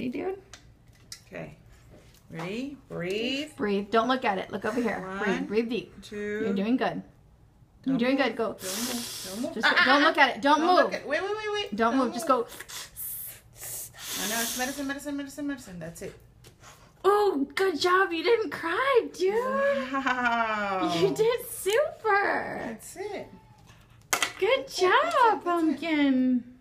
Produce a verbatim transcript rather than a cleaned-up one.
Ready, dude? Okay. Ready? Breathe. Breathe. Don't look at it. Look over here. One, Breathe. Breathe deep. Two. You're doing good. You're Don't doing move. good. Go. Don't move. Don't move. Just Ah, go. ah, Don't ah, look at it. Don't, don't move. Look at, wait, wait, wait, wait. Don't, don't move. Just go. I know it's medicine, medicine, medicine, medicine. That's it. Oh, good job. You didn't cry, dude. Wow. You did super. That's it. Good job, Pumpkin.